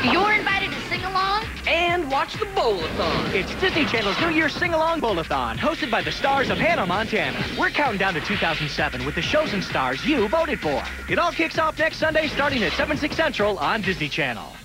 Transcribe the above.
You're invited to sing along and watch the Bowl-Athon. It's Disney Channel's New Year's Sing-Along Bowl-Athon, hosted by the stars of Hannah Montana. We're counting down to 2007 with the shows and stars you voted for. It all kicks off next Sunday starting at 7, 6 Central on Disney Channel.